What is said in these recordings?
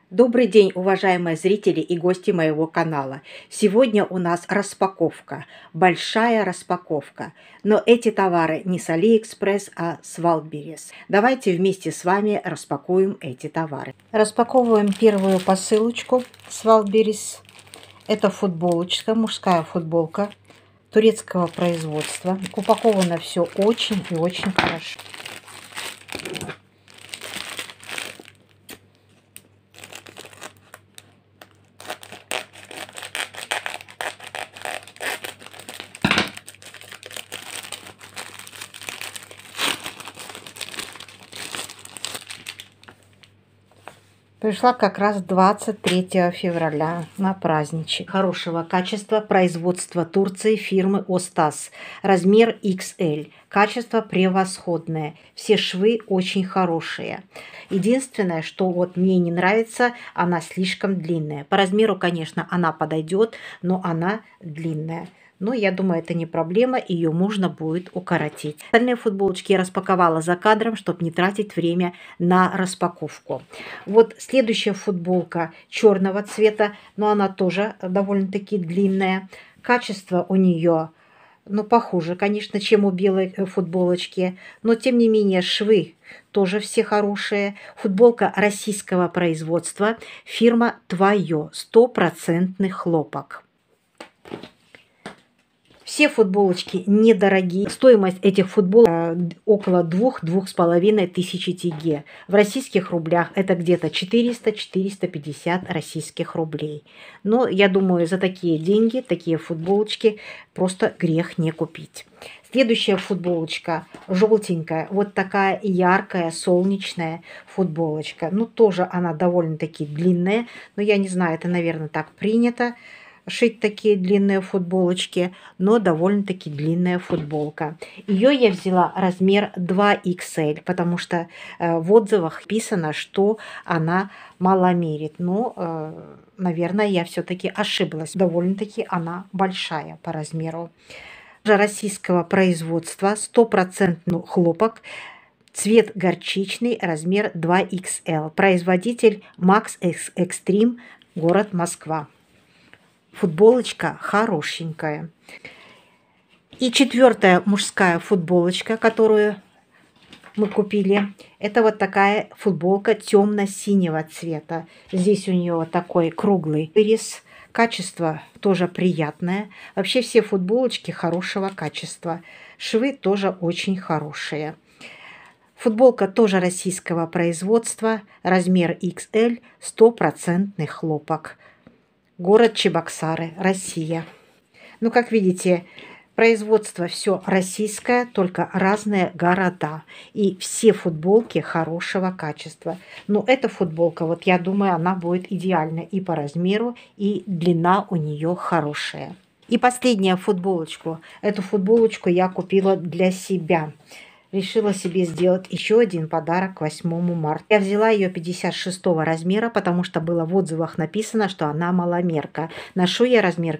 Добрый день, уважаемые зрители и гости моего канала. Сегодня у нас распаковка, большая распаковка. Но эти товары не с AliExpress, а с Wildberries. Давайте вместе с вами распакуем эти товары. Распаковываем первую посылочку с Wildberries. Это футболочка, мужская футболка турецкого производства. Упаковано все очень и очень хорошо. Пришла как раз 23 февраля на праздничек. Хорошего качества, производства Турции, фирмы Остас. Размер XL. Качество превосходное. Все швы очень хорошие. Единственное, что вот мне не нравится, она слишком длинная. По размеру, конечно, она подойдет, но она длинная. Но я думаю, это не проблема, ее можно будет укоротить. Остальные футболочки я распаковала за кадром, чтобы не тратить время на распаковку. Вот следующая футболка черного цвета, но она тоже довольно-таки длинная. Качество у нее, ну, похуже, конечно, чем у белой футболочки, но тем не менее швы тоже все хорошие. Футболка российского производства, фирма «Твое», 100% хлопок. Все футболочки недорогие. Стоимость этих футболок около 2-2,5 тысячи тенге. В российских рублях это где-то 400-450 российских рублей. Но я думаю, за такие деньги, такие футболочки просто грех не купить. Следующая футболочка желтенькая, вот такая яркая солнечная футболочка. Ну, тоже она довольно-таки длинная, но я не знаю, это, наверное, так принято шить такие длинные футболочки, но довольно-таки длинная футболка. Ее я взяла размер 2XL, потому что в отзывах писано, что она маломерит. Но, наверное, я все-таки ошиблась. Довольно-таки она большая по размеру. Российского производства, 100% хлопок. Цвет горчичный, размер 2XL. Производитель Max Extreme, город Москва. Футболочка хорошенькая. И четвертая мужская футболочка, которую мы купили, это вот такая футболка темно-синего цвета. Здесь у нее такой круглый вырез. Качество тоже приятное. Вообще все футболочки хорошего качества. Швы тоже очень хорошие. Футболка тоже российского производства. Размер XL, 100% хлопок. Город Чебоксары, Россия. Ну, как видите, производство все российское, только разные города. И все футболки хорошего качества. Но эта футболка, вот я думаю, она будет идеальна и по размеру, и длина у нее хорошая. И последняя футболочку. Эту футболочку я купила для себя. Решила себе сделать еще один подарок к 8 марта. Я взяла ее 56 размера, потому что было в отзывах написано, что она маломерка. Ношу я размер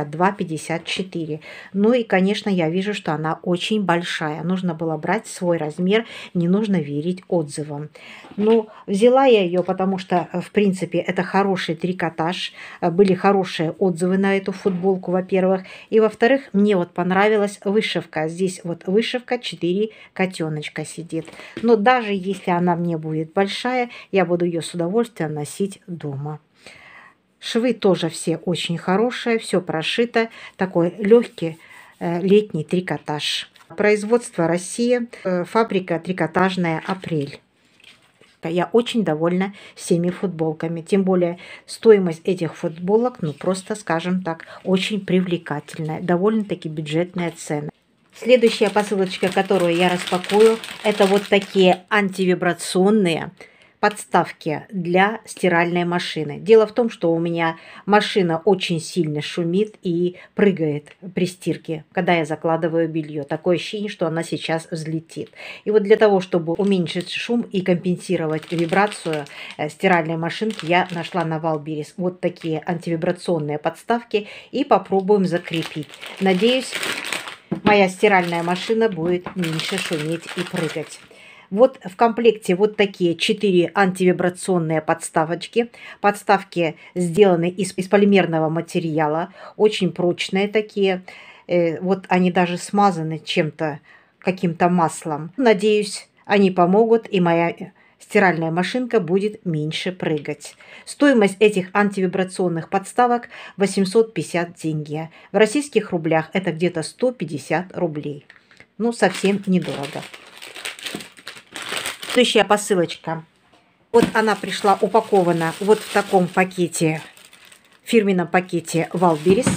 52-54. Ну и, конечно, я вижу, что она очень большая. Нужно было брать свой размер, не нужно верить отзывам. Ну, взяла я ее, потому что, в принципе, это хороший трикотаж. Были хорошие отзывы на эту футболку, во-первых. И, во-вторых, мне вот понравилась вышивка. Здесь вот вышивка 4 котеночка сидит. Но даже если она мне будет большая, я буду ее с удовольствием носить дома. Швы тоже все очень хорошие, все прошито. Такой легкий летний трикотаж. Производство Россия, фабрика трикотажная «Апрель». Я очень довольна всеми футболками. Тем более стоимость этих футболок, ну просто, скажем так, очень привлекательная. Довольно-таки бюджетная цена. Следующая посылочка, которую я распакую, это вот такие антивибрационные подставки для стиральной машины. Дело в том, что у меня машина очень сильно шумит и прыгает при стирке, когда я закладываю белье. Такое ощущение, что она сейчас взлетит. И вот для того, чтобы уменьшить шум и компенсировать вибрацию стиральной машинки, я нашла на Wildberries вот такие антивибрационные подставки и попробуем закрепить. Надеюсь, моя стиральная машина будет меньше шуметь и прыгать. Вот в комплекте вот такие 4 антивибрационные подставочки. Подставки сделаны из полимерного материала, очень прочные такие. Вот они даже смазаны чем-то, каким-то маслом. Надеюсь, они помогут, и моя стиральная машинка будет меньше прыгать. Стоимость этих антивибрационных подставок 850 тенге. В российских рублях это где-то 150 рублей. Ну, совсем недорого. Следующая посылочка. Вот она пришла упакована вот в таком пакете, фирменном пакете Валберес.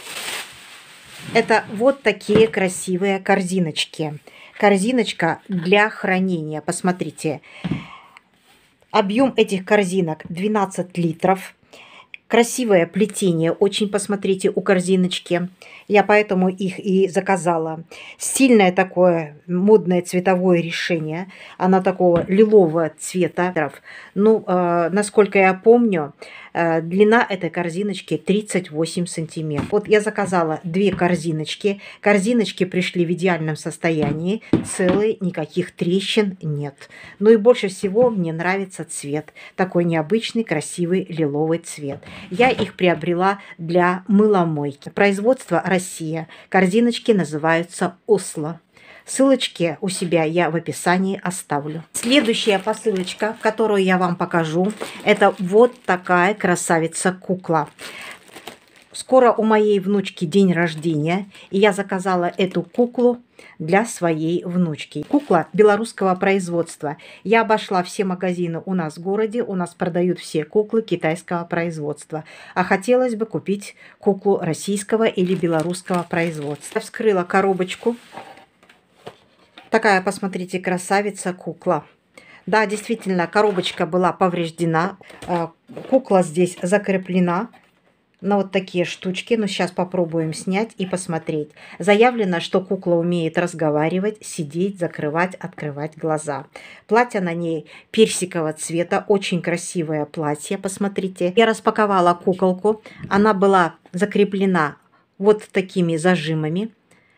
Это вот такие красивые корзиночки. Корзиночка для хранения. Посмотрите. Объем этих корзинок 12 литров. Красивое плетение, очень, посмотрите, у корзиночки. Я поэтому их и заказала. Стильное такое модное цветовое решение. Она такого лилового цвета. Ну, насколько я помню, длина этой корзиночки 38 сантиметров. Вот я заказала 2 корзиночки. Корзиночки пришли в идеальном состоянии. Целые, никаких трещин нет. Ну и больше всего мне нравится цвет. Такой необычный, красивый лиловый цвет. Я их приобрела для мыломойки. Производство Россия. Корзиночки называются Осло. Ссылочки у себя я в описании оставлю. Следующая посылочка, которую я вам покажу, это вот такая красавица-кукла. Скоро у моей внучки день рождения, и я заказала эту куклу для своей внучки. Кукла белорусского производства. Я обошла все магазины у нас в городе, у нас продают все куклы китайского производства. А хотелось бы купить куклу российского или белорусского производства. Я вскрыла коробочку. Такая, посмотрите, красавица-кукла. Да, действительно, коробочка была повреждена. Кукла здесь закреплена на вот такие штучки. Но сейчас попробуем снять и посмотреть. Заявлено, что кукла умеет разговаривать, сидеть, закрывать, открывать глаза. Платье на ней персикового цвета. Очень красивое платье, посмотрите. Я распаковала куколку. Она была закреплена вот такими зажимами.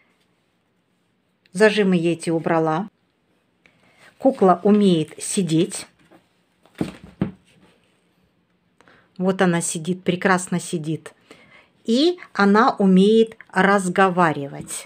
Зажимы я эти убрала. Кукла умеет сидеть. Вот она сидит, прекрасно сидит. И она умеет разговаривать.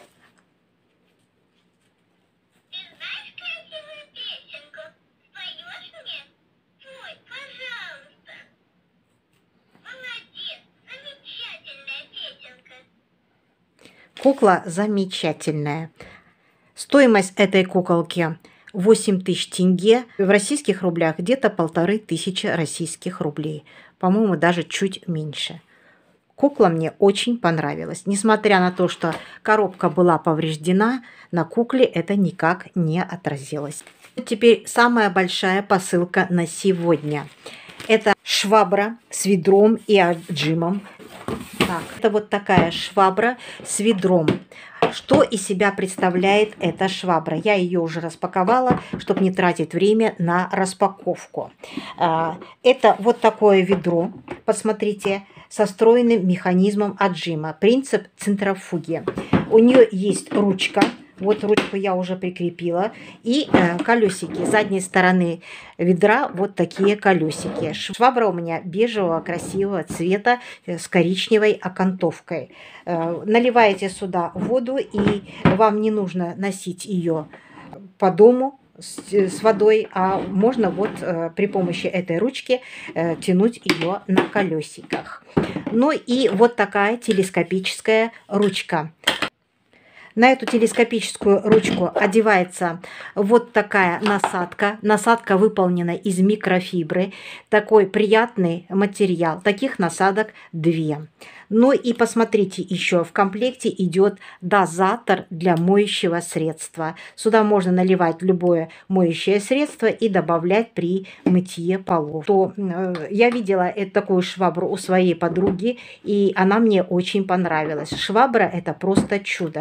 Ты знаешь красивую песенку? Споешь мне? Спой, пожалуйста. Молодец, замечательная песенка. Кукла замечательная. Стоимость этой куколки 8000 тенге. В российских рублях где-то 1500 российских рублей. По-моему, даже чуть меньше. Кукла мне очень понравилась. Несмотря на то, что коробка была повреждена, на кукле это никак не отразилось. Теперь самая большая посылка на сегодня. Это швабра с ведром и отжимом. Так, это вот такая швабра с ведром. Что из себя представляет эта швабра? Я ее уже распаковала, чтобы не тратить время на распаковку. Это вот такое ведро, посмотрите, со встроенным механизмом отжима. Принцип центрофуги. У нее есть ручка. Вот ручку я уже прикрепила. И колесики. С задней стороны ведра вот такие колесики. Швабра у меня бежевого красивого цвета с коричневой окантовкой. Наливаете сюда воду, и вам не нужно носить ее по дому с водой, а можно вот при помощи этой ручки тянуть ее на колесиках. Ну и вот такая телескопическая ручка. На эту телескопическую ручку одевается вот такая насадка. Насадка выполнена из микрофибры. Такой приятный материал. Таких насадок 2. Ну и посмотрите, еще в комплекте идет дозатор для моющего средства. Сюда можно наливать любое моющее средство и добавлять при мытье полов. Я видела такую швабру у своей подруги, и она мне очень понравилась. Швабра – это просто чудо.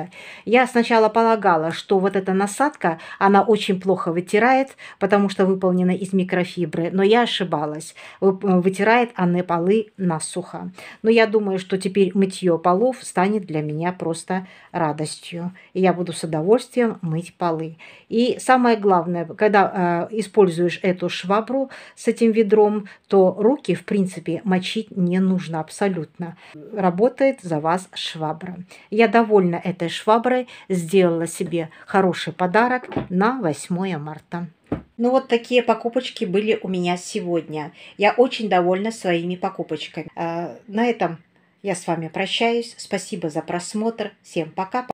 Я сначала полагала, что вот эта насадка, она очень плохо вытирает, потому что выполнена из микрофибры, но я ошибалась. Вытирает она полы насухо. Но я думаю, что теперь мытье полов станет для меня просто радостью. И я буду с удовольствием мыть полы. И самое главное, когда используешь эту швабру с этим ведром, то руки, в принципе, мочить не нужно абсолютно. Работает за вас швабра. Я довольна этой шваброй, сделала себе хороший подарок на 8 марта. Ну вот такие покупочки были у меня сегодня. Я очень довольна своими покупочками. На этом я с вами прощаюсь. Спасибо за просмотр. Всем пока.